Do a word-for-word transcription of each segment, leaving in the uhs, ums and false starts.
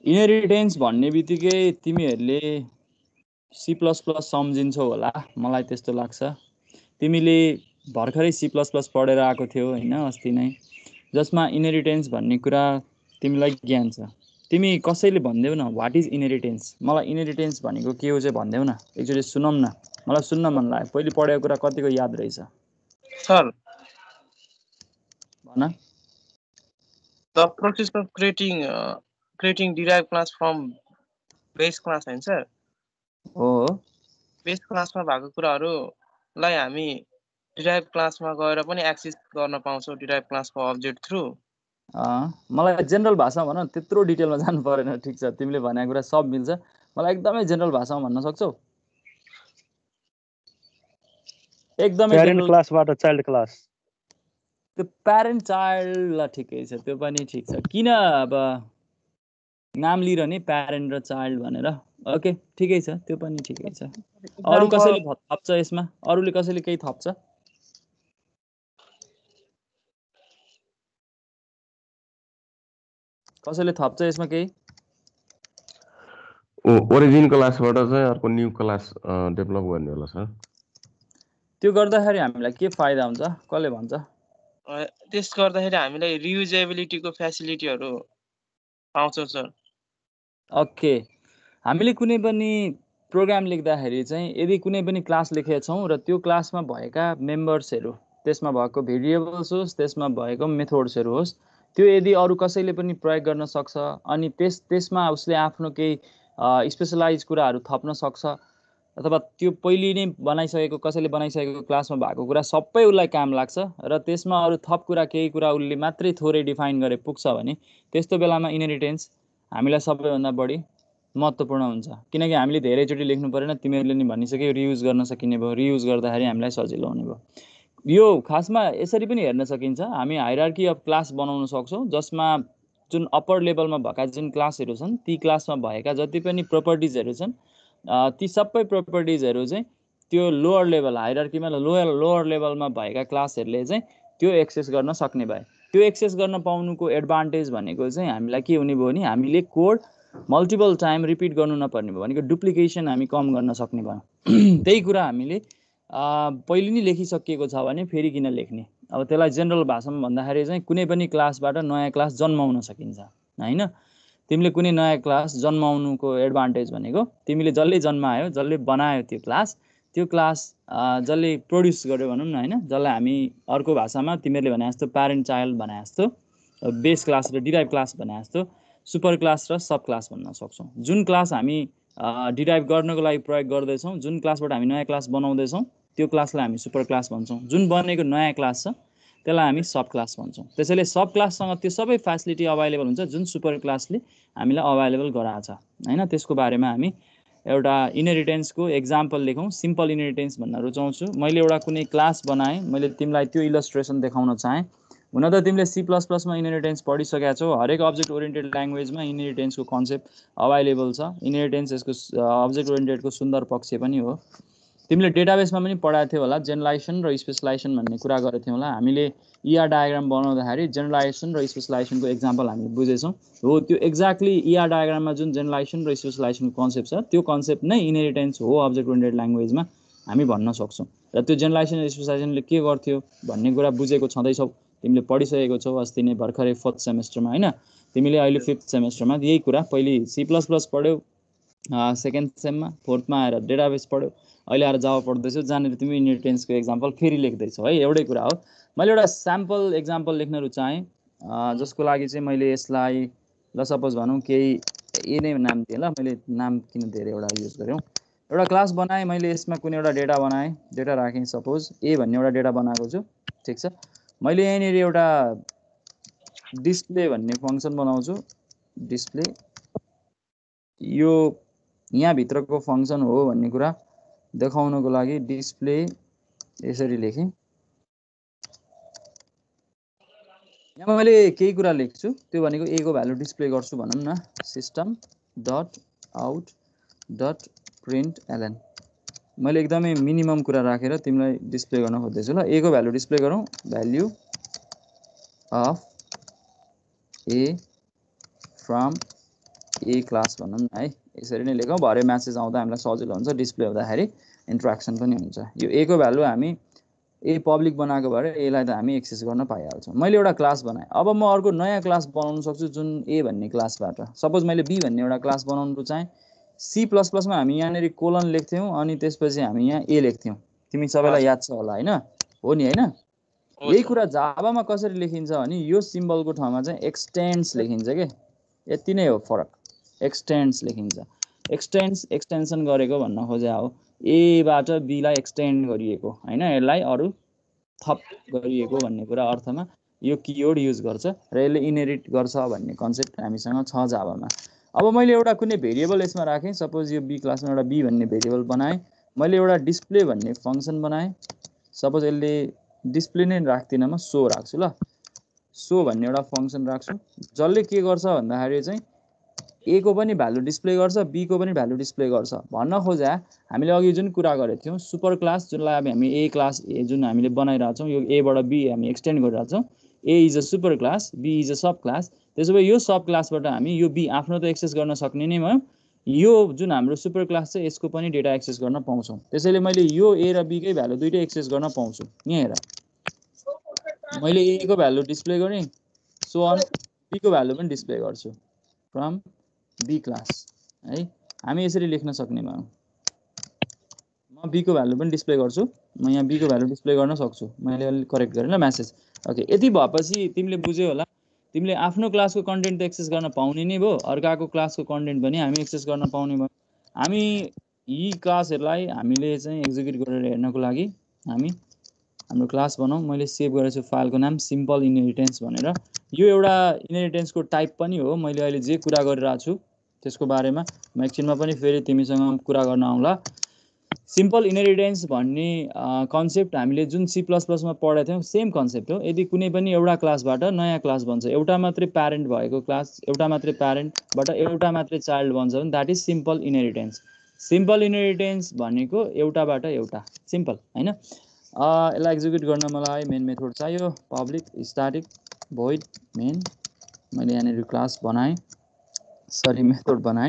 Inheritance भन्ने बित्तिकै तिमीहरूले सी प्लस प्लस सम्झिन्छौ होला, मलाई त्यस्तो लाग्छ। तिमीले भर्खरै सी प्लस प्लस पढेर आएको थियौ होइन अस्ति नै, जसमा इनहेरिटेन्स भन्ने कुरा तिमीलाई ज्ञान छ। तिमी कसैले भन्देऊ न वाट इज इनहेरिटेन्स, मलाई इनहेरिटेन्स भनेको के हो चाहिँ भन्देऊ न, एकचोटि सुनौँ न, मलाई सुन्न मन लाग्यो। पहिले पढेको कुरा कतिको याद रहेछ सर? भन। The process of creating creating derive class from base class हैन सर? हो बेस क्लासमा भएको कुराहरूलाई हामी डिराइभ क्लासमा गएर पनि एक्सेस गर्न पाउँछौँ डिराइभ क्लासको अब्जेक्ट थ्रु। मलाई जेनरल भाषामा भन, त्यत्रो डिटेलमा जानु परेन। ठिक छ, तिमीले भनेको कुरा सब मिल्छ, मलाई एकदमै जेनरल भाषामा भन्न सक्छौ? एकदमै प्यारेन्ट क्लासबाट चाइल्ड क्लास। त्यो प्यारेन्ट चाइल्डलाई ठिकै छ, त्यो पनि ठिक छ। किन अब नाम लिइरहने प्यारेन्ट र चाइल्ड भनेर? ओके ठिकै छ, त्यो पनि ठिकै छ। अरू कसैले थप्छ यसमा? अरूले कसैले केही थप्छ? कसैले थप्छ यसमा केही? ओरिजिन क्लासबाट चाहिँ अर्को न्यू क्लास डेभलप गर्ने होला सर। त्यो गर्दाखेरि हामीलाई के फाइदा हुन्छ, कसले भन्छ? त्यस गर्दाखेरि हामीलाई रियुजेबिलिटीको फ्यासिलिटीहरू पाउँछौँ सर। ओके, हामीले कुनै पनि प्रोग्राम लेख्दाखेरि चाहिँ यदि कुनै पनि क्लास लेखेका छौँ र त्यो क्लासमा भएका मेम्बर्सहरू, त्यसमा भएको भेरिएबल्स होस्, त्यसमा भएको मेथड्सहरू होस्, त्यो यदि अरू कसैले पनि प्रयोग गर्न सक्छ अनि त्यस त्यसमा उसले आफ्नो केही स्पेसलाइज कुराहरू थप्न सक्छ, अथवा त्यो पहिले नै बनाइसकेको कसैले बनाइसकेको क्लासमा भएको कुरा सबै उसलाई काम लाग्छ र त्यसमा अरू थप कुरा केही कुरा उसले मात्रै थोरै डिफाइन गरे पुग्छ भने त्यस्तो बेलामा इनहेरिटेन्स हामीलाई सबैभन्दा बढी महत्त्वपूर्ण हुन्छ। किनकि हामीले धेरैचोटि लेख्नु परेन, तिमीहरूले नि भनिसक्यो, रियुज गर्न सकिने भयो, रियुज गर्दाखेरि हामीलाई सजिलो हुने भयो। यो खासमा यसरी पनि हेर्न सकिन्छ, हामी हायरार्की अफ क्लास बनाउन सक्छौँ जसमा जुन अप्पर लेभलमा भएका जुन क्लासहरू छन् ती क्लासमा भएका जति पनि प्रोपर्टिजहरू छन् ती सबै प्रोपर्टिजहरू चाहिँ त्यो लोअर लेभल हायरार्कीमा लोअर लोअर लेभलमा भएका क्लासहरूले चाहिँ त्यो एक्सेस गर्न सक्ने भए। त्यो एक्सेस गर्न पाउनुको एडभान्टेज भनेको चाहिँ हामीलाई के हुने भयो भने हामीले कोड मल्टिपल टाइम रिपिट गर्नु नपर्ने भयो, भनेको डुप्लिकेसन हामी कम गर्न सक्ने भयो। त्यही कुरा हामीले पहिले नै लेखिसकिएको छ भने फेरि किन लेख्ने? अब त्यसलाई जेनरल भाषामा भन्दाखेरि चाहिँ कुनै पनि क्लासबाट नयाँ क्लास जन्माउन सकिन्छ हैन। तिमीले कुनै नयाँ क्लास जन्माउनुको एडभान्टेज भनेको तिमीले जसले जन्मायो, जसले बनायो त्यो क्लास, त्यो क्लास जसले प्रोड्युस गर्यो भनौँ न हैन, जसलाई हामी अर्को भाषामा तिमीहरूले भने जस्तो प्यारेन्ट चाइल्ड भने जस्तो, बेस क्लास र डिराइभ क्लास भने जस्तो सुपर क्लास र सब क्लास भन्न सक्छौँ। जुन क्लास हामी डिराइभ गर्नको लागि प्रयोग गर्दैछौँ, जुन क्लासबाट हामी नयाँ क्लास बनाउँदैछौँ त्यो क्लासलाई हामी सुपर क्लास भन्छौँ। जुन बनेको नयाँ क्लास छ त्यसलाई हामी सब क्लास भन्छौँ। त्यसैले सब क्लाससँग त्यो सबै फ्यासिलिटी अभाइलेबल हुन्छ जुन सुपर क्लासले हामीलाई अभाइलेबल गराएको छ हैन। त्यसको बारेमा हामी एउटा इनहेरिटेन्सको एक्जाम्पल लेखौँ। सिम्पल इनहेरिटेन्स भन्न रुचाउँछु। मैले एउटा कुनै क्लास बनाएँ, मैले तिमीलाई त्यो इलस्ट्रेसन देखाउन चाहेँ। हुन त तिमीले सी प्लस प्लसमा इनहेरिटेन्स पढिसकेका छौ, हरेक अब्जेक्ट ओरिएन्टेड ल्याङ्ग्वेजमा इनहेरिटेन्सको कन्सेप्ट अभाइलेबल छ। इनहेरिटेन्स यसको अब्जेक्ट ओरिएन्टेडको सुन्दर पक्ष पनि हो। तिमीले डेटाबेसमा पनि पढाएको थियौ होला, जेनरलाइजेसन र स्पेसलाइजेसन भन्ने कुरा गरेको थियौ होला। हामीले इआर डायग्राम बनाउँदाखेरि जेनरलाइजेसन र स्पेसलाइजेसनको एक्जाम्पल हामीले बुझेछौँ। हो, त्यो एक्ज्याक्टली इआर डायग्राममा जुन जेनरलाइजेसन र स्पेसलाइजेसनको कन्सेप्ट छ त्यो कन्सेप्ट नै इनहेरिटेन्स हो अब्जेक्ट ओरिएन्टेड ल्याङ्ग्वेजमा हामी भन्न सक्छौँ। र त्यो जेनरलाइजेसन र स्पेसलाइजेसनले के गर्थ्यो भन्ने कुरा बुझेको छँदैछौ, तिमीले पढिसकेको छौ अस्ति नै भर्खरै फोर्थ सेमेस्टरमा हैन। तिमीले अहिले फिफ्थ सेमेस्टरमा यही कुरा पहिले सी प्लस प्लस पढ्यौ, सेकेन्ड सेममा, फोर्थमा आएर डेटाबेस पढ्यौ, अहिले आएर जावा पढ्दैछौ, जहाँनिर तिमी इनहेरिटेन्सको एक्जाम्पल फेरि लेख्दैछौ है। एउटै कुरा हो। मैले एउटा स्याम्पल एक्जाम्पल लेख्न रुचाएँ जसको लागि चाहिँ मैले यसलाई ल सपोज भनौँ केही ए नै नाम दिएँ ल, मैले नाम किन धेरै एउटा युज गऱ्यौँ। एउटा क्लास बनाएँ मैले, यसमा कुनै एउटा डेटा बनाएँ, डेटा राखेँ, सपोज ए भन्ने एउटा डेटा बनाएको छु, ठिक छ। मैले यहाँनिर एउटा डिस्प्ले भन्ने फङ्सन बनाउँछु। डिस्प्ले यो यहाँभित्रको फङ्सन हो भन्ने कुरा देखाउनको लागि डिस्प्ले यसरी लेखेँ। यहाँ मैले केही कुरा लेख्छु, त्यो भनेको ए को भ्यालु डिस्प्ले गर्छु भनौँ न, system dot out dot print LN. मैले एकदमै मिनिमम कुरा राखेर तिमीलाई डिस्प्ले गर्न खोज्दैछु ल। ए को भ्यालु डिस्प्ले गरौँ, value of A from A class भनौँ न है, यसरी नै लेखौँ। भरे म्यासेज आउँदा हामीलाई सजिलो हुन्छ, डिस्प्ले हुँदाखेरि इन्ट्रेक्सन पनि हुन्छ। यो ए को भ्यालु हामी ए पब्लिक बनाएको भएर एलाई त हामी एक्सेस गर्न पाइहाल्छौँ। मैले एउटा क्लास बनाएँ, अब म अर्को नयाँ क्लास बनाउन सक्छु जुन ए भन्ने क्लासबाट। सपोज मैले बी भन्ने एउटा क्लास बनाउनु चाहेँ, सी प्लस प्लसमा हामी यहाँनिर कोलन लेख्थ्यौँ अनि त्यसपछि हामी यहाँ ए लेख्थ्यौँ। तिमी सबैलाई याद छ होला होइन? हो नि होइन? यही कुरा जाभामा कसरी लेखिन्छ भने यो सिम्बलको ठाउँमा चाहिँ एक्सटेन्ड्स लेखिन्छ के, यति नै हो फरक। एक्सटेन्ड्स लेखिन्छ। एक्सटेन्ड्स एक्सटेन्सन गरेको भन्न खोजे हो, एबाट बीलाई एक्सटेन्ड गरिएको होइन, यसलाई अरू थप गरिएको भन्ने कुरा अर्थमा यो किवर्ड युज गर्छ र यसले इनहेरिट गर्छ भन्ने कन्सेप्ट हामीसँग छ जाभामा। अब मैले एउटा कुनै भेरिएबल यसमा राखेँ, सपोज यो बी क्लासमा एउटा बी भन्ने भेरिएबल बनाएँ। मैले एउटा डिस्प्ले भन्ने फङ्सन बनाएँ, सपोज यसले डिस्प्ले नै राख्दिनँ, म सो राख्छु ल। सो भन्ने एउटा फङ्सन राख्छु, जसले के गर्छ भन्दाखेरि चाहिँ ए को पनि भ्यालु डिस्प्ले गर्छ, बी को पनि भ्यालु डिस्प्ले गर्छ। भन्न खोजा हामीले अघि जुन कुरा गरेको थियौँ सुपर क्लास, जुनलाई अब हामी ए क्लास ए जुन हामीले बनाइरहेको छौँ, यो एबाट बी हामी एक्सटेन्ड गरिरहेको छौँ। A is a super class, B is a sub class. त्यसो भए यो सब क्लासबाट हामी यो बी आफ्नो त एक्सेस गर्न सक्ने नै भयो, यो जुन हाम्रो सुपर क्लास छ यसको पनि डेटा एक्सेस गर्न पाउँछौँ। त्यसैले मैले यो ए र बी कै भ्यालु दुइटै एक्सेस गर्न पाउँछु। यहाँ हेर, मैले ए को भ्यालु डिस्प्ले गरेँ, सो अन बी को भ्यालु पनि डिस्प्ले गर्छु फ्रम बी क्लास है। हामी यसरी लेख्न सक्ने भयौँ। म बी को भ्यालु पनि डिस्प्ले गर्छु, म यहाँ बी को भ्यालु डिस्प्ले गर्न सक्छु। मैले अलिक करेक्ट गरेँ ल म्यासेज। ओके, यति भएपछि तिमीले बुझ्यौ होला, तिमीले आफ्नो क्लासको कन्टेन्ट त एक्सेस गर्न पाउने नै भयो, अर्काको क्लासको कन्टेन्ट पनि हामी एक्सेस गर्न पाउने भयो। हामी यी क्लासहरूलाई हामीले चाहिँ एक्जिक्युट गरेर हेर्नको लागि हामी हाम्रो क्लास बनाऊँ। मैले सेभ गरेको छु फाइलको नाम सिम्पल इनहेरिटेन्स भनेर। यो एउटा इनहेरिटेन्सको टाइप पनि हो। मैले अहिले जे कुरा गरिरहेको छु त्यसको बारेमा म एकछिनमा पनि फेरि तिमीसँग कुरा गर्न आउँला। सिम्पल इनहेरिटेन्स भन्ने कन्सेप्ट हामीले जुन सी प्लस प्लसमा पढेको थियौँ सेम कन्सेप्ट हो। यदि कुनै पनि एउटा क्लासबाट नयाँ क्लास बन्छ, एउटा मात्रै प्यारेन्ट भएको क्लास, एउटा मात्रै प्यारेन्टबाट एउटा मात्रै चाइल्ड बन्छ भने that is simple inheritance. Simple inheritance भनेको एउटाबाट एउटा, सिम्पल होइन। यसलाई एक्जिक्युट गर्न मलाई मेन मेथड चाहियो, पब्लिक स्ट्याटिक भोइड मेन। मैले यहाँनिर क्लास बनाएँ, सरी मेथड बनाएँ,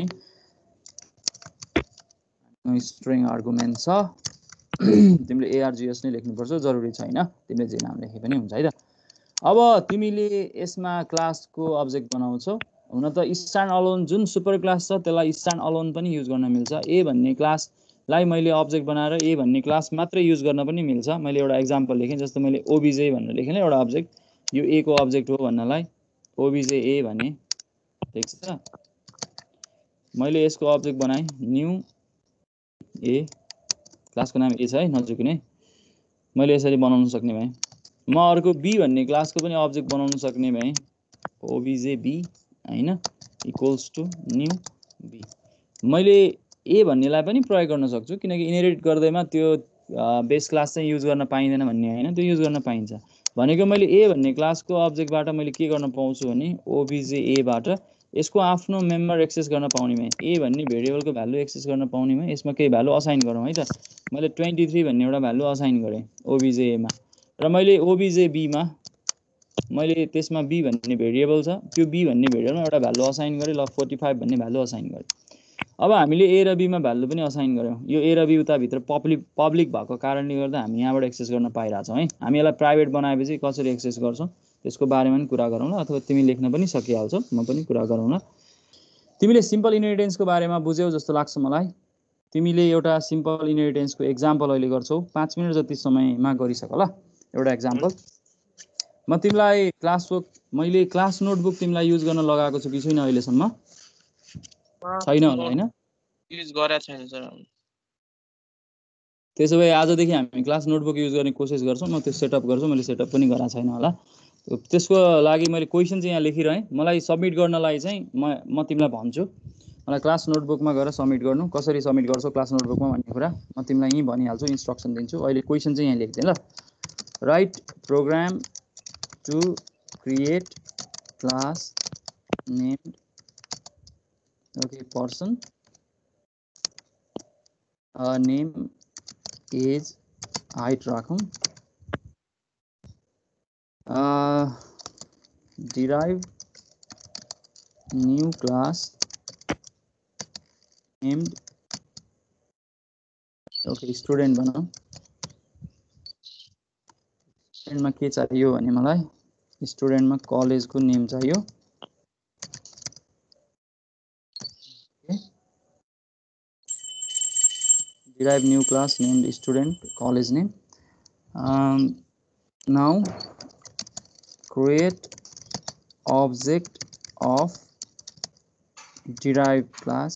स्ट्रिङ आर्गुमेन्ट छ। तिमीले एआरजिएस नै लेख्नुपर्छ, जरुरी छैन, तिमीले जे नाम लेखे पनि हुन्छ है त। अब तिमीले यसमा क्लासको अब्जेक्ट बनाउँछौ। हुन त स्ट्यान्ड अलोन जुन सुपर क्लास छ त्यसलाई स्ट्यान्ड अलोन पनि युज गर्न मिल्छ। ए भन्ने क्लासलाई मैले अब्जेक्ट बनाएर ए भन्ने क्लास मात्रै युज गर्न पनि मिल्छ। मैले एउटा एक्जाम्पल लेखेँ, जस्तो मैले ओबिजे भनेर लेखेँ एउटा अब्जेक्ट, यो ए को अब्जेक्ट हो भन्नलाई ओबिजे ए भने ठिक छ। मैले यसको अब्जेक्ट बनाएँ न्यू ए, क्लासको नाम ए छ है, नजुकिने। मैले यसरी बनाउन सक्ने भएँ। म अर्को बी भन्ने क्लासको पनि अब्जेक्ट बनाउन सक्ने भएँ, ओबिजे बी होइन, इक्वल्स टु न्यू बी। मैले ए भन्नेलाई पनि प्रयोग गर्न सक्छु, किनकि इनहेरिट गर्दैमा त्यो बेस क्लास चाहिँ युज गर्न पाइँदैन भन्ने होइन, त्यो युज गर्न पाइन्छ। भनेको मैले ए भन्ने क्लासको अब्जेक्टबाट मैले के गर्न पाउँछु भने ओबिजे एबाट यसको आफ्नो मेम्बर एक्सेस गर्न पाउने भएँ, ए भन्ने भेरिएबलको भ्यालु एक्सेस गर्न पाउने भएँ। यसमा केही भ्यालु असाइन गरौँ है त। मैले ट्वेन्टी थ्री भन्ने एउटा भ्यालु असाइन गरेँ ओबिजे एमा, र मैले ओबिजे बीमा मैले त्यसमा बी भन्ने भेरिएबल छ, त्यो बी भन्ने भेरिएबलमा एउटा भ्यालु असाइन गरेँ, ल फोर्टी फाइभ भन्ने भ्यालु असाइन गरेँ। अब हामीले ए र बीमा भ्यालु पनि असाइन गऱ्यौँ। यो ए र बी उताभित्र पब्लिक पब्लिक भएको कारणले गर्दा हामी यहाँबाट एक्सेस गर्न पाइरहेछौँ है। हामी यसलाई प्राइभेट बनाएपछि कसरी एक्सेस गर्छौँ त्यसको बारेमा पनि कुरा गरौँ ल, अथवा तिमी लेख्न पनि सकिहाल्छौ, म पनि कुरा गरौँ ल। तिमीले सिम्पल इनहेरिटेन्सको बारेमा बुझ्यौ जस्तो लाग्छ मलाई। तिमीले एउटा सिम्पल इनहेरिटेन्सको एक्जाम्पल अहिले गर्छौ, पाँच मिनट जति समयमा गरिसक ल एउटा एक्जाम्पल। म तिमीलाई क्लास वर्क, मैले क्लास नोटबुक तिमीलाई युज गर्न लगाएको छु कि छैन अहिलेसम्म? छैन होला होइन? युज गरेको छैन सर। त्यसो भए आजदेखि हामी क्लास नोटबुक युज गर्ने कोसिस गर्छौँ। म त्यो सेटअप गर्छु, मैले सेटअप पनि गराएको छैन होला। त्यसको लागि मैले क्वेसन चाहिँ यहाँ लेखिरहेँ। मलाई सबमिट गर्नलाई चाहिँ म म तिमीलाई भन्छु, मलाई क्लास नोटबुकमा गएर सबमिट गर्नु, कसरी सबमिट गर्छौ क्लास नोटबुकमा भन्ने कुरा म तिमीलाई यहीँ भनिहाल्छु, इन्स्ट्रक्सन दिन्छु। अहिले क्वेसन चाहिँ यहाँ लेख्दिएँ ल। Write program to create class named okay person name age height राखौँ, derive new class named okay student भनौँ स्टुडेन्टमा के चाहियो भने मलाई स्टुडेन्टमा कलेजको नेम चाहियो derive new class named student college name um, now create object of derived class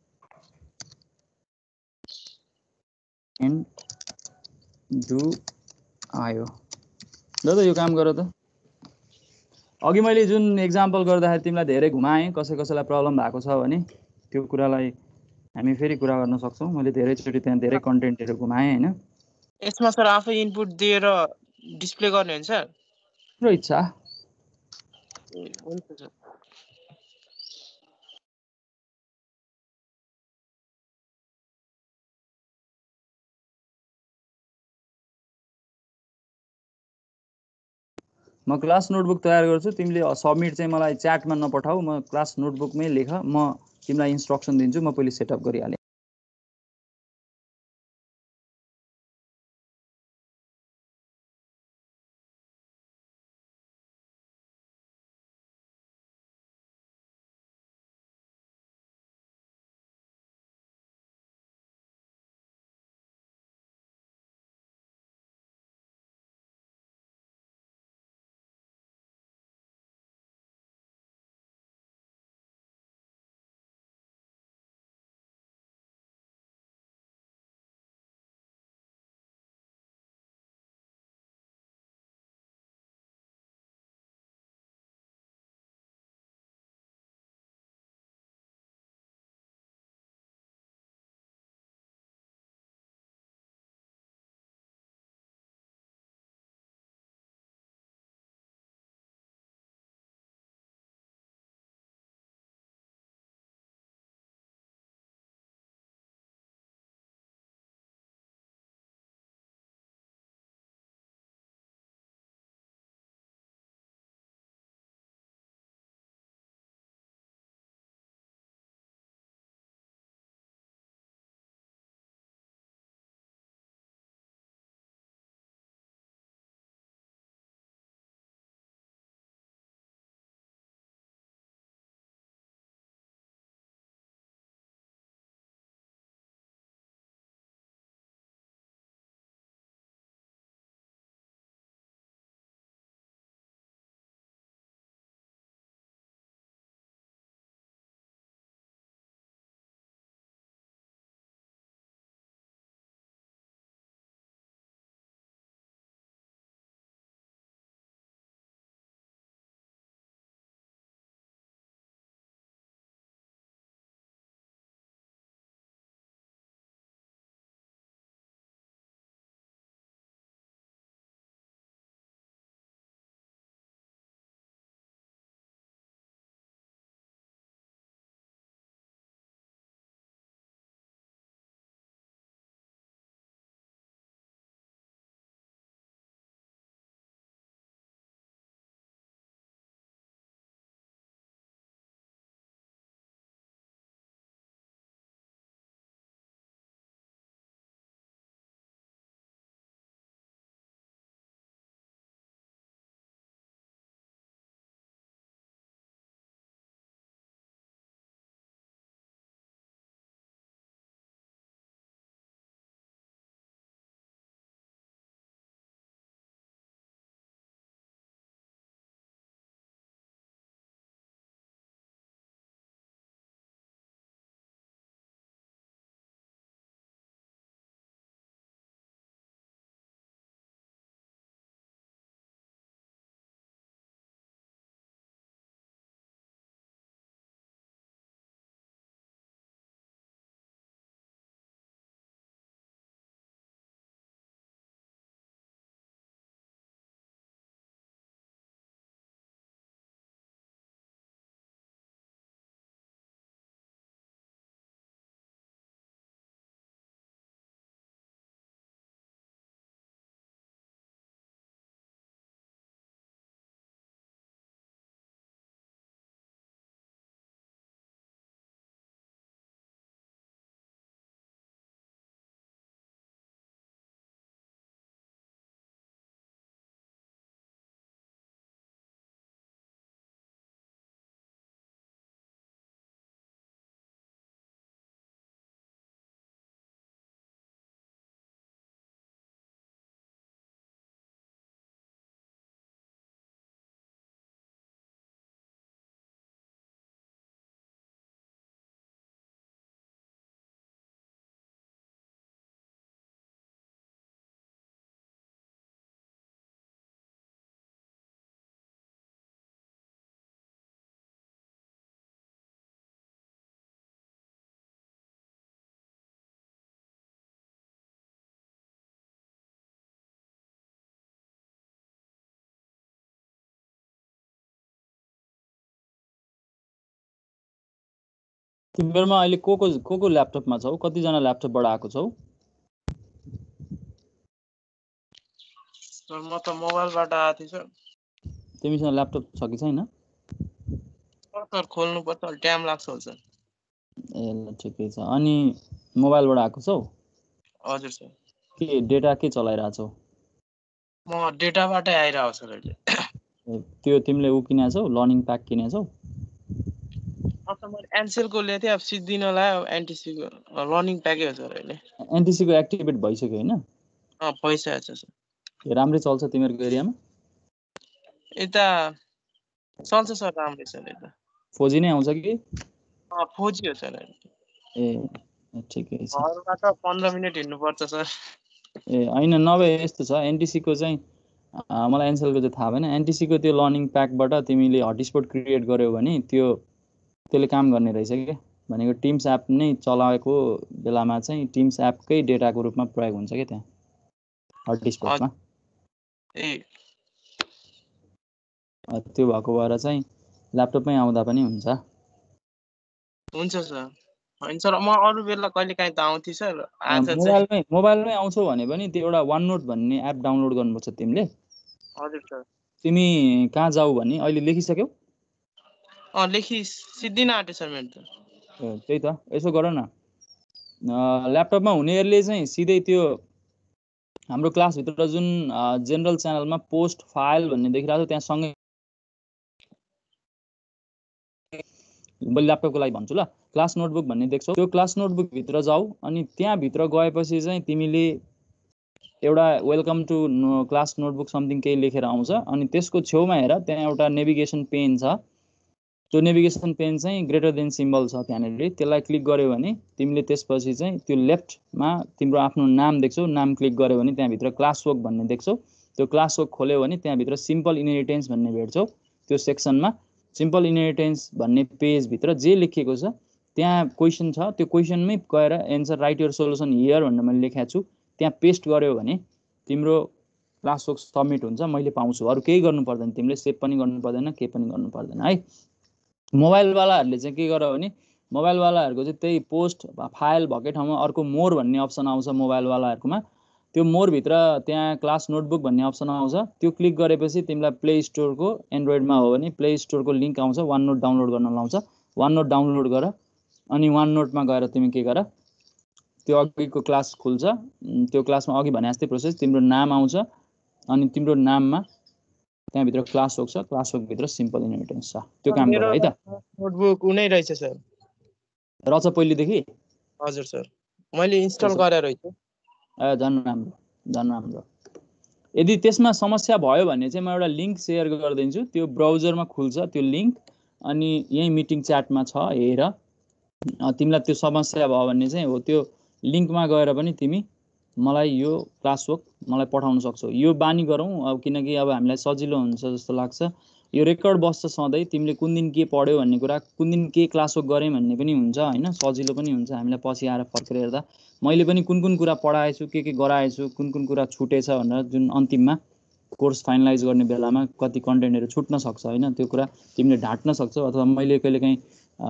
and do आयो दादा यो काम गर त अघि मैले जुन एक्जाम्पल गर्दाखेरि तिमीलाई धेरै घुमाएँ कसै कसैलाई प्रब्लम भएको छ भने त्यो कुरालाई हामी फेरि कुरा गर्न सक्छौँ मैले धेरैचोटि त्यहाँ धेरै कन्टेन्टहरू घुमाएँ होइन यसमा सर आफै इनपुट दिएर डिस्प्ले गर्ने हुन्छ सर तिम्रो इच्छा ए हुन्छ सर म क्लास नोटबुक तयार गर्छु तिमीले सबमिट चाहिँ मलाई च्याटमा नपठाऊ म क्लास नोटबुकमै लेख म तिमीलाई इन्स्ट्रक्सन दिन्छु म पहिले सेटअप गरिहालेँ तिमीहरूमा अहिले को को को को ल्यापटपमा छौ? कतिजना ल्यापटपबाट आएको छौ? सर म त मोबाइलबाट आएको थिएँ सर। तिमीसँग ल्यापटप छ कि छैन? सर खोल्नु पर्छ, अलि टाइम लाग्छ सर। ए ल ठिकै छ। अनि मोबाइलबाट आएको छौ? हजुर सर। के डेटा के चलाइरहेको छौ? म डेटाबाटै आइरहेको सर अहिले। त्यो तिमीले उ किनेको छौ, लर्निङ प्याक किनेको छौ? अच्छा मैले एनसेलको लिएको थिएँ, अब सिद्धिनलाई अब एनटिसीको लर्निङ प्याकै हो सर अहिले। एनटिसीको एक्टिभेट भइसक्यो होइन? अँ भइसकेको छ सर। राम्रै चल्छ तिमीहरूको एरियामा? यता चल्छ सर राम्रै सर यता। फोर जी नै आउँछ कि? अँ फोर जी हो सर अहिले। ए ठिकै छ। घरबाट पन्ध्र मिनट हिँड्नुपर्छ सर। ए होइन, नभए यस्तो छ एनटिसीको चाहिँ अँ, मलाई एनसेलको चाहिँ थाहा भएन। एनटिसीको त्यो लर्निङ प्याकबाट तिमीले हटस्पट क्रिएट गर्यौ भने त्यो त्यसले काम गर्ने रहेछ क्या। भनेको टिम्स एप नै चलाएको बेलामा चाहिँ टिम्स एपकै डेटाको रूपमा प्रयोग हुन्छ क्या त्यहाँ हटस्पटमा। ए अँ, त्यो भएको भएर चाहिँ ल्यापटपमै आउँदा पनि हुन्छ। हुन्छ सर। होइन सर म अरू बेला कहिले काहीँ त आउँथेँ सर, अँ, आज चाहिँ मोबाइलमै मोबाइलमै आउँछौ भने पनि त्यो एउटा वान नोट भन्ने एप डाउनलोड गर्नुपर्छ तिमीले। हजुर सर। तिमी कहाँ जाऊ भने अहिले लेखिसक्यौ? अँ लेखि सिद्धिन आँटे सर मेरो त। ए त्यही त, यसो गर न, अँ, ल्यापटपमा हुनेहरूले चाहिँ सिधै त्यो हाम्रो क्लासभित्र जुन जेनरल च्यानलमा पोस्ट फाइल भन्ने देखिरहेको छ त्यहाँ सँगै मैले ल्यापटपको लागि भन्छु ल, क्लास नोटबुक भन्ने देख्छौ, त्यो क्लास नोटबुकभित्र जाऊ अनि त्यहाँभित्र गएपछि चाहिँ तिमीले एउटा welcome to class notebook something केही लेखेर आउँछ। अनि त्यसको छेउमा हेर त्यहाँ एउटा नेभिगेसन पेन छ। त्यो नेभिगेसन पेन चाहिँ ग्रेटर देन सिम्बल छ त्यहाँनिर, त्यसलाई क्लिक गर्यो भने तिमीले त्यसपछि चाहिँ त्यो लेफ्टमा तिम्रो आफ्नो नाम देख्छौ, नाम क्लिक गर्यो भने त्यहाँभित्र क्लास वर्क भन्ने देख्छौ। त्यो क्लास वर्क खोल्यो भने त्यहाँभित्र सिम्पल इनहेरिटेन्स भन्ने भेट्छौ। त्यो सेक्सनमा सिम्पल इनहेरिटेन्स भन्ने पेजभित्र जे लेखिएको छ त्यहाँ क्वेसन छ, त्यो क्वेसनमै गएर answer write your solution here भनेर मैले लेखेको छु, त्यहाँ पेस्ट गर्यो भने तिम्रो क्लास वर्क सबमिट हुन्छ, मैले पाउँछु। अरू केही गर्नु पर्दैन, तिमीले सेभ पनि गर्नु पर्दैन, केही पनि गर्नु पर्दैन है। मोबाइलवालाहरूले चाहिँ के गर भने मोबाइलवालाहरूको चाहिँ त्यही पोस्ट फाइल भएकै ठाउँमा अर्को मोर भन्ने अप्सन आउँछ मोबाइलवालाहरूकोमा। त्यो मोरभित्र त्यहाँ क्लास नोटबुक भन्ने अप्सन आउँछ, त्यो क्लिक गरेपछि तिमीलाई प्ले स्टोरको एन्ड्रोइडमा हो भने प्ले स्टोरको लिङ्क आउँछ, वान नोट डाउनलोड गर्न लाउँछ। वान नोट डाउनलोड गर अनि वान नोटमा गएर तिमी के गर, त्यो अघिको क्लास खुल्छ, त्यो क्लासमा अघि भने जस्तै प्रोसेस, तिम्रो नाम आउँछ अनि तिम्रो नाममा त्यहाँभित्र क्लास वर्क छ, क्लास वर्कभित्र सिम्पल इनहेरिटेन्स छ, त्यो काम गर है त। नोटबुक उनै रहेछ सर। रहेछ पहिलेदेखि? हजुर सर, मैले इन्स्टल गरेर रहेछु। ए झन् राम्रो, झन् राम्रो। यदि त्यसमा समस्या भयो भने चाहिँ म एउटा लिङ्क सेयर गरिदिन्छु, त्यो ब्राउजरमा खुल्छ त्यो लिङ्क, अनि यहीँ मिटिङ च्याटमा छ हेर। तिमीलाई त्यो समस्या भयो भने चाहिँ हो त्यो लिङ्कमा गएर पनि तिमी मलाई यो क्लास वर्क मलाई पठाउन सक्छौ। यो बानी गरौँ अब, किनकि अब हामीलाई सजिलो हुन्छ जस्तो लाग्छ। यो रेकर्ड बस्छ सधैँ, तिमीले कुन दिन के पढ्यो भन्ने कुरा, कुन दिन के क्लास वर्क गरेँ भन्ने पनि हुन्छ होइन, सजिलो पनि हुन्छ हामीलाई पछि आएर फर्केर हेर्दा। मैले पनि कुन कुन कुरा पढाएछु, के के गराएछु, कुन कुन कुरा छुटेछ भनेर जुन अन्तिममा कोर्स फाइनलाइज गर्ने बेलामा कति कन्टेन्टहरू छुट्न सक्छ होइन, त्यो कुरा तिमीले ढाँट्न सक्छौ, अथवा मैले कहिले काहीँ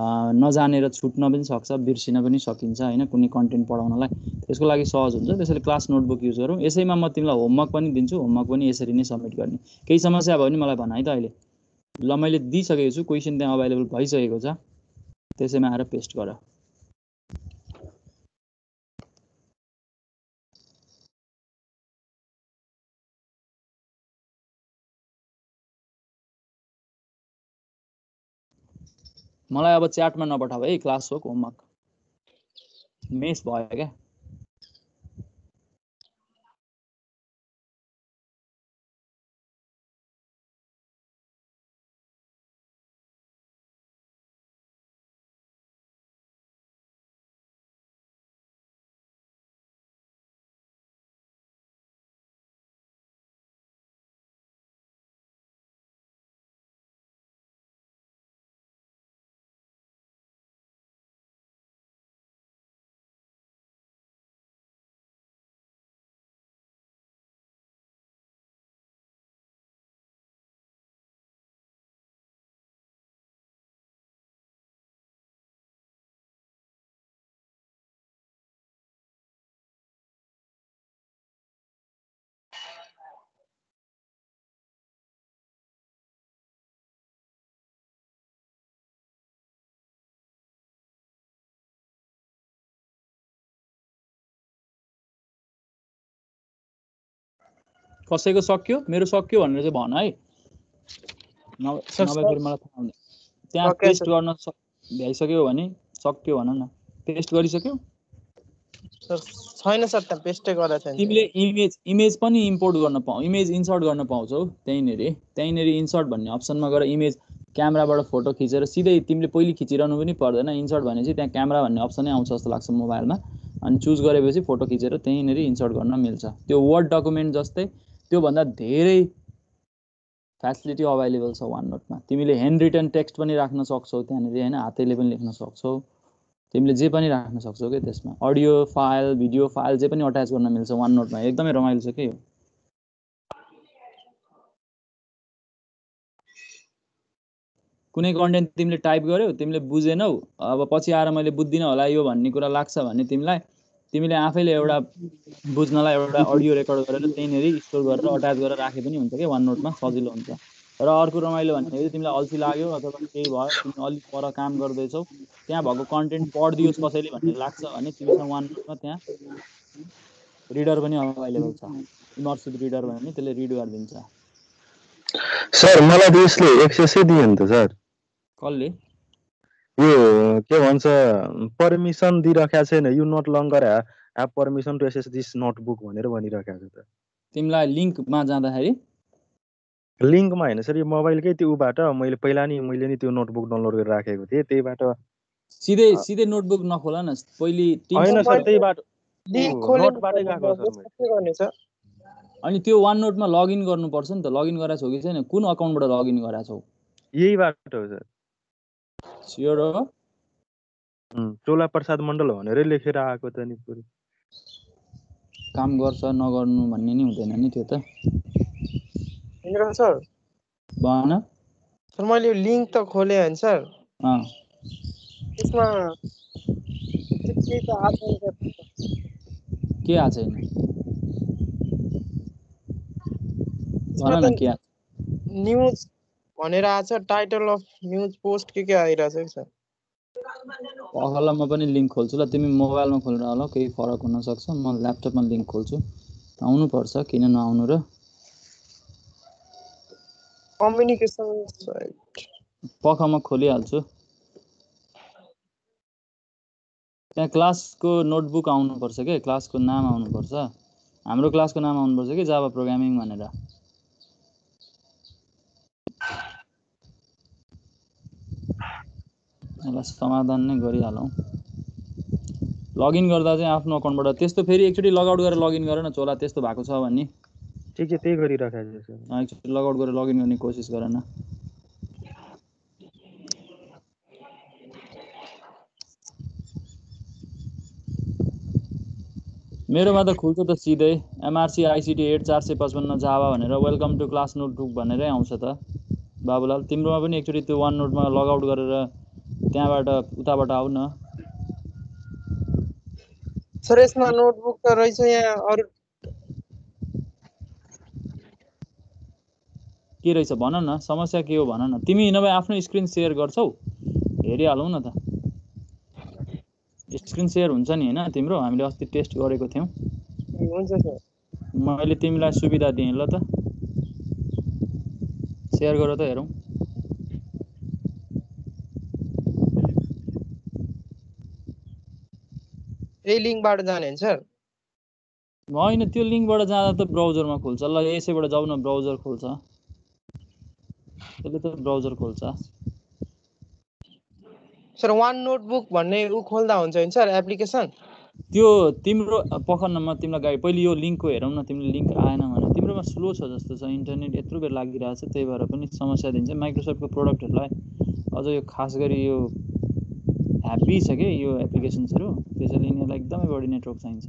नजानेर छुट्न पनि सक्छ, बिर्सिन पनि सकिन्छ होइन कुनै कन्टेन्ट पढाउनलाई। त्यसको लागि सहज हुन्छ, त्यसैले क्लास नोटबुक युज गरौँ। यसैमा म तिमीलाई होमवर्क पनि दिन्छु, होमवर्क पनि यसरी नै सब्मिट गर्ने। केही समस्या भयो भने मलाई भन है त अहिले। ल मैले दिइसकेको छु, क्वेसन त्यहाँ अभाइलेबल भइसकेको छ, त्यसैमा आएर पेस्ट गर। मलाई अब च्याटमा नपठाऊ है क्लास वर्क होमवर्क, मिस भयो क्या। कसैको सक्यो मेरो सक्यो भनेर चाहिँ भन है नभए फेरि मलाई थाहा हुँदैन त्यहाँ टेस्ट गर्न भ्याइसक्यो भने सक्यो भन न टेस्ट गरिसक्यो छैन सर त्यहाँ पेस्टै गरेको छैन तिमीले इमेज इमेज पनि इम्पोर्ट गर्न पाउ इमेज इन्सर्ट गर्न पाउँछौ त्यहीँनेरि त्यहीँनेरि इन्सर्ट भन्ने अप्सनमा गएर इमेज क्यामेराबाट फोटो खिचेर सिधै तिमीले पहिले खिचिरहनु पनि पर्दैन इन्सर्ट भनेपछि त्यहाँ क्यामेरा भन्ने अप्सनै आउँछ जस्तो लाग्छ मोबाइलमा अनि चुज गरेपछि फोटो खिचेर त्यहीँनेरि इन्सर्ट गर्न मिल्छ त्यो वर्ड डकुमेन्ट जस्तै त्योभन्दा धेरै फ्यासिलिटी अभाइलेबल छ वान नोटमा तिमीले ह्यान्ड रिटन टेक्स्ट पनि राख्न सक्छौ त्यहाँनिर होइन हातैले पनि लेख्न सक्छौ तिमीले जे पनि राख्न सक्छौ के त्यसमा अडियो फाइल भिडियो फाइल जे पनि अट्याच गर्न मिल्छ वान नोटमा एकदमै रमाइलो छ के हो कुनै कन्टेन्ट तिमीले टाइप गर्यौ तिमीले बुझेनौ अब पछि आएर मैले बुझ्दिनँ होला यो भन्ने कुरा लाग्छ भने तिमीलाई तिमीले आफैले एउटा बुझ्नलाई एउटा अडियो रेकर्ड गरेर त्यहीँनेरि स्टोर गरेर अट्याच गरेर राखे पनि हुन्छ कि वान नोटमा सजिलो हुन्छ र अर्को रमाइलो भनेको तिमीलाई अल्छी लाग्यो अथवा केही भयो तिमी अलिक पर काम गर्दैछौ त्यहाँ भएको कन्टेन्ट पढिदियोस् कसैले भन्ने लाग्छ भने तिमीसँग वान नोटमा त्यहाँ रिडर पनि अभाइलेबल छ इमर्सिभ रिडर भन्यो भने त्यसले रिड गरिदिन्छ सर मलाई त यसले एक्सेसै दियो नि त सर कसले यो के भन्छ पर्मिसन दिइराखेको छैन you not longer have permission to access this notebook भनेर भनिराखेको छ त तिमीलाई लिङ्कमा जाँदाखेरि लिङ्कमा होइन सर यो मोबाइलकै त्यो उबाट मैले पहिला नि मैले नि त्यो नोटबुक डाउनलोड गरेर राखेको थिएँ त्यहीबाट सिधै सिधै नोटबुक नखोल न पहिले होइन सर त्यहीबाट नोटबाटै गएको सर मैले अनि त्यो वान नोटमा लगइन गर्नुपर्छ नि त लगइन गराएको छौ कि छैन कुन अकाउन्टबाट लगइन गराएको छौ यहीबाट हो सर स्योर हो चोला प्रसाद मण्डल भनेरै लेखेर आएको त नि पुरै काम गर्छ नगर्नु भन्ने नि हुँदैन नि त्यो त इन्द्र सर भन सर मैले लिङ्क त खोले हैन सर अ त्यसमा के त आएको के आछ छैन भन न के न्यूज भनेर आछ टाइटल अफ न्यूज पोस्ट के के आइराछ सर पहल म पनि लिङ्क खोल्छु ल तिमी मोबाइलमा खोलेर होला केही फरक हुन सक्छ म ल्यापटपमा लिङ्क खोल्छु आउनु पर्छ किन नआउनु र कम्युनिकेसन साइट पखमा खोलिहाल्छु त्यहाँ क्लासको नोटबुक आउनुपर्छ के क्लासको नाम आउनुपर्छ हाम्रो क्लासको नाम आउनुपर्छ कि जावा प्रोग्रामिङ भनेर यसलाई समाधान नै गरिहालौँ लगइन गर्दा चाहिँ आफ्नो अकाउन्टबाट त्यस्तो फेरि एकचोटि लगआउट गरेर लगइन गर न चोला त्यस्तो भएको छ भने ठिक त्यही गरिराखेको छु सर एकचोटि लगआउट गरेर लगइन गर्ने कोसिस गर न मेरोमा त खुल्छ त सिधै एमआरसी आइसिटी एट चार सय पचपन्न जावा भनेर वेलकम टु क्लास नोटबुक भनेरै आउँछ त बाबुलाल तिम्रोमा पनि एकचोटि त्यो वान नोटमा लगआउट गरेर त्यहाँबाट उताबाट आऊ न सर यसमा नोटबुक त रहेछ यहाँ अरु के रहेछ भन न समस्या के हो भन न तिमी नभए आफ्नो स्क्रिन सेयर गर्छौ हेरिहालौँ न त स्क्रिन सेयर हुन्छ नि हैन तिम्रो हामीले अस्ति टेस्ट गरेको थियौं हुन्छ सर मैले तिमीलाई सुविधा दिएँ ल त सेयर गर त हेरौँ यही लिङ्कबाट जाने हैन सर हैन त्यो लिङ्कबाट जाँदा त ब्राउजरमा खोल्छ ल यसैबाट जाऊ न ब्राउजर खोल्छ त्यसले त ब्राउजर खोल्छ सर वान नोटबुक भन्ने उ खोल्दा हुन्छ हैन सर एप्लिकेसन त्यो तिम्रो पखन म तिमीलाई गाइड पहिले यो लिङ्कको हेरौँ न तिमीले लिङ्क आएन भने तिम्रोमा स्लो छ जस्तो छ इन्टरनेट यत्रो बेर लागिरहेछ त्यही भएर पनि समस्या दिन्छ माइक्रोसफ्टको प्रोडक्टहरूलाई अझ यो खास गरी यो ह्याप्पी छ के यो एप्लिकेसन्सहरू त्यसैले यिनीहरूलाई एकदमै बढी नेटवर्क चाहिन्छ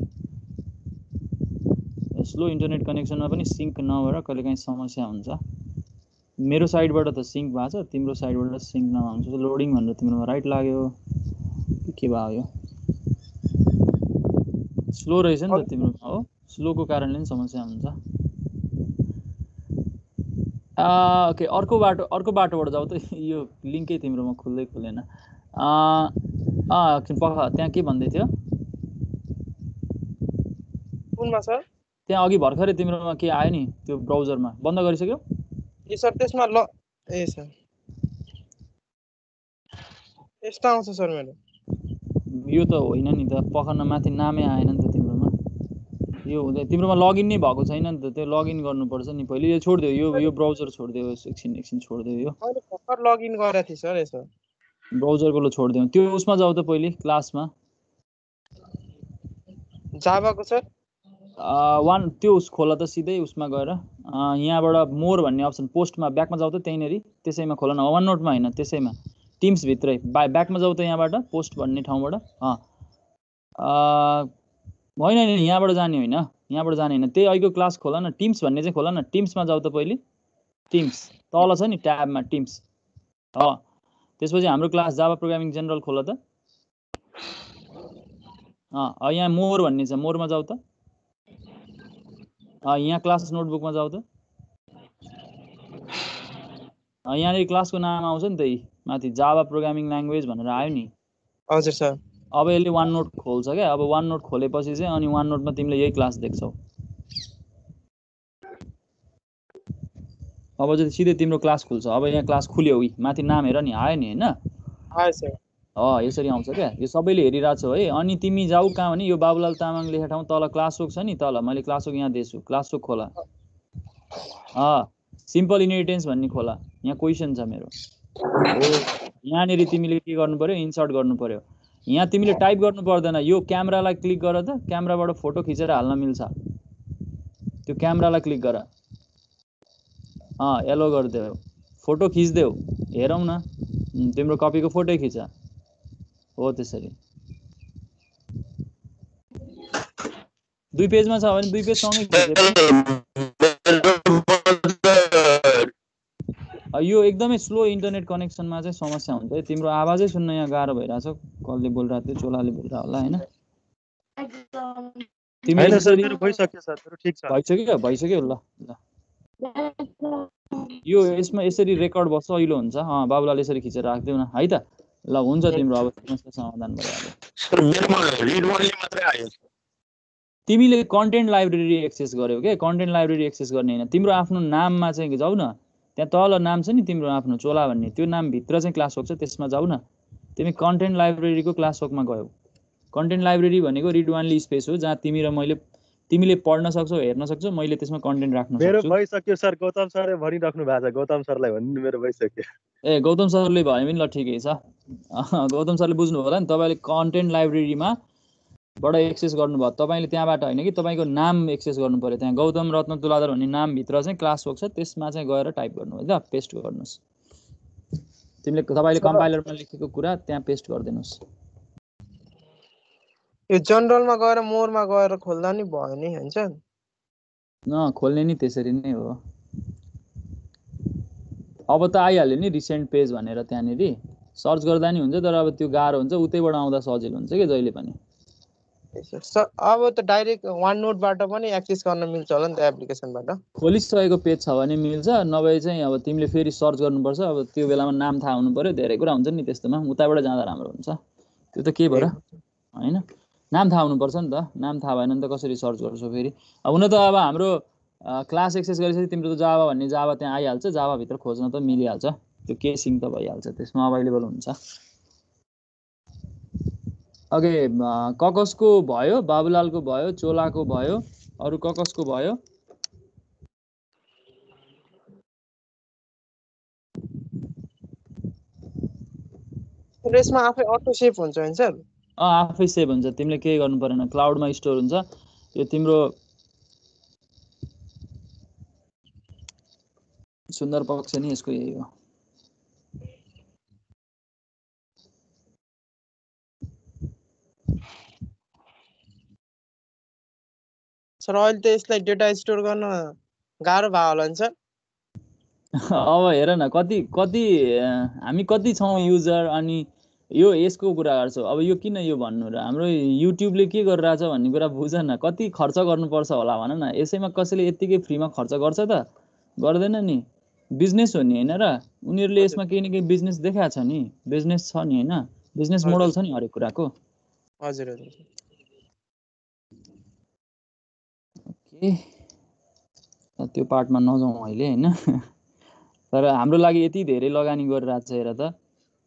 स्लो इन्टरनेट कनेक्सनमा पनि सिङ्क नभएर कहिलेकाहीँ समस्या हुन्छ मेरो साइडबाट त सिङ्क भएको छ तिम्रो साइडबाट सिङ्क नभएको छ लोडिङ भनेर तिम्रोमा राइट लाग्यो के भयो यो स्लो रहेछ नि त तिम्रोमा हो स्लोको कारणले पनि समस्या हुन्छ ओके अर्को बाटो अर्को बाटोबाट जाऊ त यो लिङ्कै तिम्रोमा खुल्दै खुलेन पख त्यहाँ के भन्दै थियो कुनमा सर त्यहाँ अघि भर्खरै तिम्रोमा के आयो नि त्यो ब्राउजरमा बन्द गरिसक्यौ? ए सर त्यसमा ल ए सर यस्तो आउँछ सर मेरो। यो त होइन नि त, पखन माथि नामै आएन नि त तिम्रोमा। यो हुँदै तिम्रोमा लगइन नै भएको छैन नि त, त्यो लगइन गर्नुपर्छ नि पहिले। यो छोडिदेऊ, यो यो ब्राउजर छोडिदेऊ, एकछिन एकछिन छोडिदेऊ। यो मैले भर्खर लगइन गरेको थिएँ सर यसो। ब्राउजरको लो छोडिदेऊ, त्यो उसमा जाऊ त पहिले क्लासमा। जाभाको सर वान त्यो उस खोला त सिधै उसमा गएर यहाँबाट मोर भन्ने अप्सन पोस्टमा ब्याकमा जाऊ त, त्यहीँनेरि त्यसैमा खोला न, वान नोटमा होइन त्यसैमा, टिम्स भित्रै बा ब्याकमा जाऊ त यहाँबाट पोस्ट भन्ने ठाउँबाट। होइन होइन यहाँबाट जाने होइन, यहाँबाट जाने होइन, त्यही अहिलेको क्लास खोला न, टिम्स भन्ने चाहिँ खोला न, टिम्समा जाऊ त पहिले। टिम्स तल छ नि ट्याबमा टिम्स, अँ त्यसपछि हाम्रो क्लास जाभा प्रोग्रामिङ जेनरल खोला त। अँ यहाँ मोर भन्ने छ, मोरमा जाऊ त। यहाँ क्लास नोटबुकमा जाऊ त। यहाँनिर क्लासको नाम आउँछ नि त, यी माथि जाभा प्रोग्रामिङ ल्याङ्ग्वेज भनेर आयो नि। हजुर सर। अब यसले वान नोट खोल्छ क्या। अब वान नोट खोलेपछि चाहिँ अनि वान नोटमा तिमीले यही क्लास देख्छौ। अब चाहिँ सिधै तिम्रो क्लास खुल्छ। अब यहाँ क्लास खुल्यो, उही माथि नाम हेर नि, आयो नि होइन? आयो सर। अँ यसरी आउँछ क्या, यो सबैले हेरिरहेको छौ है। अनि तिमी जाऊ कहाँ भने यो बाबुलाल तामाङ लेखेको ठाउँ तल क्लासवर्क छ नि, तल मैले क्लासवर्क यहाँ दिएछु, क्लासवर्क खोला। अँ सिम्पल इनहेरिटेन्स भन्ने खोला, यहाँ क्वेसन छ मेरो हो। यहाँनिर तिमीले के गर्नु पर्यो, इन्सर्ट गर्नु पर्यो। यहाँ तिमीले टाइप गर्नु पर्दैन, यो क्यामेरालाई क्लिक गर त, क्यामेराबाट फोटो खिचेर हाल्न मिल्छ। त्यो क्यामेरालाई क्लिक गर, अँ एलो गरिदेऊ, फोटो खिचिदेऊ, हेरौँ न तिम्रो कपीको फोटो खिच हो। त्यसरी दुई पेजमा छ भने दुई पेज सँगै खिचेर। यो एकदमै स्लो इन्टरनेट कनेक्सनमा चाहिँ समस्या हुन्छ है। तिम्रो आवाजै सुन्न यहाँ गाह्रो भइरहेछ। कसले बोलिरहेको थियो, चोलाले बोलिरहेको होला होइन? होइन सर मेरो भइसक्यो सर, मेरो ठिक छ। भइसक्यो भइसक्यो ल ल यो यसमा यसरी रेकर्ड बस्छ, अहिले हुन्छ। अँ बाबुलाल यसरी खिचेर राखिदेऊ न है त। ल हुन्छ, तिम्रो अब समस्या समाधान भयो। तिमीले कन्टेन्ट लाइब्रेरी एक्सेस गर्यौ के? कन्टेन्ट लाइब्रेरी एक्सेस गर्ने होइन, तिम्रो आफ्नो नाममा चाहिँ जाऊ न, त्यहाँ तल नाम छ नि तिम्रो आफ्नो चोला भन्ने, त्यो नामभित्र चाहिँ क्लासवर्क छ, त्यसमा जाऊ न। तिमी कन्टेन्ट लाइब्रेरीको क्लासवर्कमा गयौ। कन्टेन्ट लाइब्रेरी भनेको रिड ओन्ली स्पेस हो, जहाँ तिमी र मैले तिमीले पढ्न सक्छौ, हेर्न सक्छौ, मैले त्यसमा कन्टेन्ट राख्न सक्छु। मेरो भइसक्यो सर, गौतम सरले भनिराख्नु भएको छ, गौतम सरलाई भन्नु मेरो भइसक्यो। ए गौतम सरले भयो भने ल ठिकै छ। गौतम सरले बुझ्नु होला नि, तपाईँले कन्टेन्ट लाइब्रेरीमा बाट एक्सेस गर्नुभयो, तपाईँले त्यहाँबाट होइन कि तपाईँको नाम एक्सेस गर्नु पर्यो। त्यहाँ गौतम रत्न तुलाधर भन्ने नामभित्र चाहिँ क्लासवर्क छ, त्यसमा चाहिँ गएर टाइप गर्नु है त, पेस्ट गर्नुहोस्। तिमीले तपाईँले कम्पाइलरमा लेखेको कुरा त्यहाँ पेस्ट गरिदिनुहोस्। यो जनरलमा गएर मोरमा गएर खोल्दा नि भयो नि हुन्छ? न खोल्ने नि त्यसरी नै हो। अब त आइहाल्यो नि रिसेन्ट पेज भनेर, त्यहाँनिर सर्च गर्दा नि हुन्छ, तर अब त्यो गाह्रो हुन्छ, उतैबाट आउँदा सजिलो हुन्छ कि जहिले पनि। सर अब त डाइरेक्ट वान नोटबाट पनि एक्सेस गर्न मिल्छ होला नि त एप्लिकेसनबाट? खोलिसकेको पेज छ भने मिल्छ, नभए चाहिँ अब तिमीले फेरि सर्च गर्नुपर्छ। अब त्यो बेलामा नाम थाहा हुनु पर्यो, धेरै कुरा हुन्छ नि त्यस्तोमा, उताबाट जाँदा राम्रो हुन्छ। त्यो त के भएर होइन, नाम थाहा हुनुपर्छ नि त। नाम थाहा भएन नि त कसरी सर्च गर्छौ फेरि। अब हुन त अब हाम्रो क्लास एक्सेस गरेपछि तिम्रो त जाभा भन्ने जाभा त्यहाँ आइहाल्छ, जाभाभित्र खोज्न त मिलिहाल्छ, त्यो केसिङ त भइहाल्छ, त्यसमा अभाइलेबल हुन्छ। ओके ककसको भयो, बाबुलालको भयो, चोलाको भयो, अरू ककसको भयो? यसमा आफै अटो सेभ हुन्छ हैन सर? अँ आफै सेभ हुन्छ, तिमीले केही गर्नु परेन, क्लाउडमा स्टोर हुन्छ। यो तिम्रो सुन्दर पक्ष नि यसको यही हो। सर अहिले त यसलाई डेटा स्टोर गर्न गाह्रो भयो होला नि सर? अब हेर न, कति कति हामी कति छौँ युजर, अनि यो यसको कुरा गर्छौ। अब यो किन यो भन्नु र, हाम्रो युट्युबले के गरिरहेछ भन्ने कुरा बुझ न। कति खर्च गर्नुपर्छ होला भन न, यसैमा कसैले यत्तिकै फ्रीमा खर्च गर्छ त? गर्दैन नि, बिजनेस हो नि होइन र? उनीहरूले यसमा केही न केही बिजनेस देखाएको छ नि, बिजनेस छ नि होइन, बिजनेस मोडल छ नि हरेक कुराको। हजुर हजुर। ओके ए त्यो पार्टमा नजाउँ अहिले हैन तर हाम्रो लागि यति धेरै लगानी गरिरहेको छ हेर त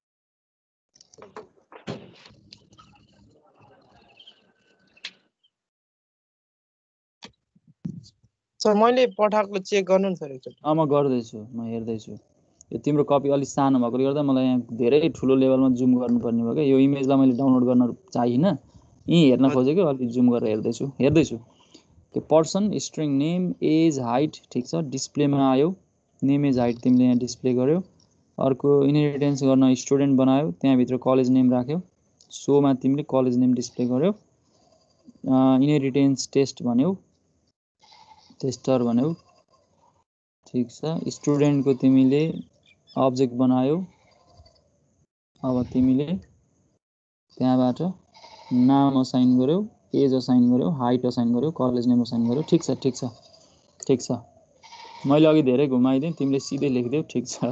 सर मैले पठाएको चेक गर्नु नि सर एकचोटि अ म गर्दैछु म हेर्दैछु यो तिम्रो कपी अलि सानो भएकोले गर्दा मलाई यहाँ धेरै ठुलो लेभलमा जुम गर्नुपर्ने भयो क्या यो इमेजलाई मैले डाउनलोड गर्न चाहिन यही हेर्न खोजेको अलि जुम गरेर हेर्दैछु हेर्दैछु त्यो person string name age height ठिक छ डिस्प्लेमा आयो नेम एज हाइट तिमीले यहाँ डिस्प्ले गर्यो अर्को इनहेरिटेन्स गर्न स्टुडेन्ट बनायो त्यहाँभित्र कलेज नेम राख्यो सोमा तिमीले कलेज नेम डिस्प्ले गर्यो इनहेरिटेन्स टेस्ट भन्यौ टेस्टर भन्यौ ठिक छ स्टुडेन्टको तिमीले अब्जेक्ट बनायो अब तिमीले त्यहाँबाट नाम असाइन गर्यौ एज असाइन गर्यौ हाइट असाइन गर्यौ कलेज नेम असाइन गर्यौ ठिक छ ठिक छ ठिक छ मैले अघि धेरै घुमाइदिएँ तिमीले सिधै लेखिदेऊ ठिक छ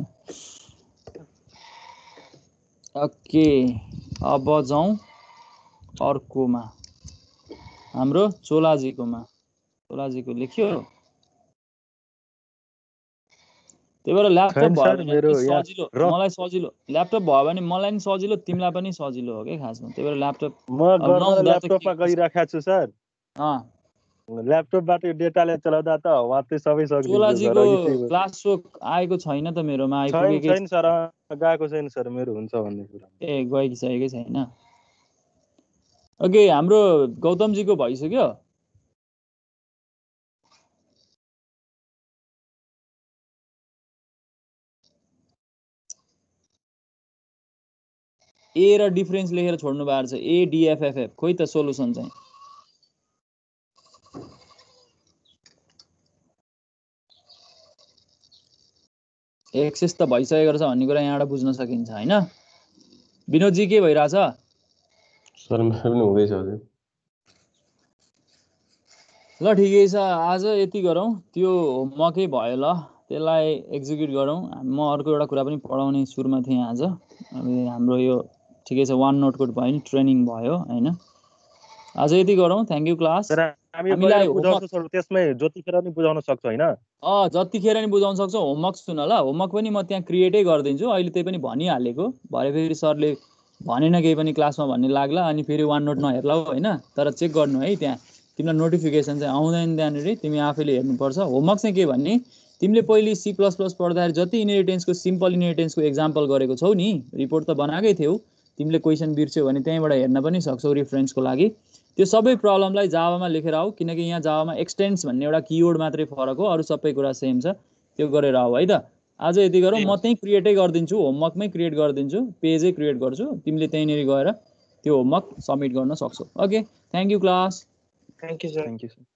ओके अब जाउँ अर्कोमा हाम्रो चोलाजीकोमा चोलाजीको लेख्यो त्यही भएर ल्यापटप भयो भने सजिलो मलाई सजिलो ल्यापटप भयो भने मलाई पनि सजिलो तिमीलाई पनि सजिलो हो के खासमा त्यही भएर ल्यापटप म गर्न ल्यापटपमा गरिराखेको छु सर अँ ल्यापटपबाट यो डेटाले चलाउँदा त वात्तै सबै सकिन्छ चोलाजीको क्लास सो आएको छैन त मेरोमा आइपुगेकै छैन सर गएको छैन सर मेरो हुन्छ भन्ने कुरा ए गइसकेकै छैन ओके हाम्रो गौतमजीको भइसक्यो ए र डिफरेन्स लेखेर छोड्नु भएको छ ए डिएफएफएफ खोइ त सोलुसन चाहिँ एक्सेस त भइसकेको छ भन्ने कुरा यहाँबाट बुझ्न सकिन्छ हैन विनोदजी के भइरहेछ सर मेरो पनि हुँदैछ हजुर ल ठिकै छ आज यति गरौँ त्यो होमवर्कै भयो ल त्यसलाई एक्जिक्युट गरौँ म अर्को एउटा कुरा पनि पढाउने सुरुमा थिएँ आज अब हाम्रो यो ठिकै छ वान नोट कोड भयो नि ट्रेनिङ भयो हैन आज यति गरौँ थ्याङ्क यू क्लास हामीलाई बुझाउँछ त्यसमै जतिखेर नि बुझाउन सक्छ हैन अ जतिखेर नि बुझाउन सक्छ होमवर्क सुन ल होमवर्क पनि म त्यहाँ क्रिएटै गरिदिन्छु अहिले त्यही पनि भनिहालेको भरे फेरि सरले भनेन केही पनि क्लासमा भन्ने लाग्ला अनि फेरि वान नोट नहेर्ला हैन तर चेक गर्नु है त्यहाँ तिमीलाई नोटिफिकेसन चाहिँ आउँदैन त्यहाँनिर तिमी आफैले हेर्नुपर्छ होमवर्क चाहिँ के भन्ने तिमीले पहिले सी प्लस प्लस पढ्दाखेरि जति इनहेरिटेन्सको सिम्पल इनहेरिटेन्सको एक्जाम्पल गरेको छौ नि रिपोर्ट त बनाएकै थियौ तिमीले क्वेसन बिर्स्यौ भने त्यहीँबाट हेर्न पनि सक्छौ रिफरेन्सको लागि त्यो सबै प्रब्लमलाई जावामा लेखेर आऊ किनकि यहाँ जावामा एक्सटेन्स भन्ने एउटा किवर्ड मात्रै फरक हो अरू सबै कुरा सेम छ त्यो गरेर आऊ है त आज यति गरौँ म त्यहीँ क्रिएटै गरिदिन्छु होमवर्कमै क्रिएट गरिदिन्छु पेजै क्रिएट गर्छु तिमीले त्यहीँनिर गएर त्यो होमवर्क सबमिट गर्न सक्छौ okay thank you class thank you sir thank you